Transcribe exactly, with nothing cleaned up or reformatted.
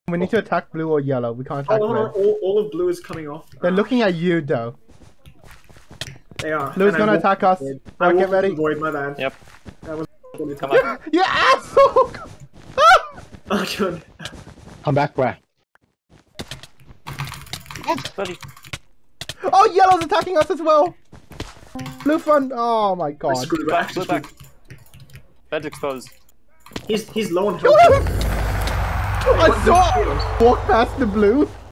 We need to attack blue or yellow. We can't attack Oh, red. all, all of blue is coming off. They're Ah, looking at you, though. They are. Blue's And I gonna walked attack us. in the void. I Right, get walked in ready. the void, my bad. Yep. That was fully Come time. on. You asshole! Oh, good. Come back, where? Buddy. Oh, yellow's attacking us as well. Blue front. Oh my I god. screwed Back, back. blue back. Bed's exposed. He's, he's low on Kill health. him! I saw walk past the blue.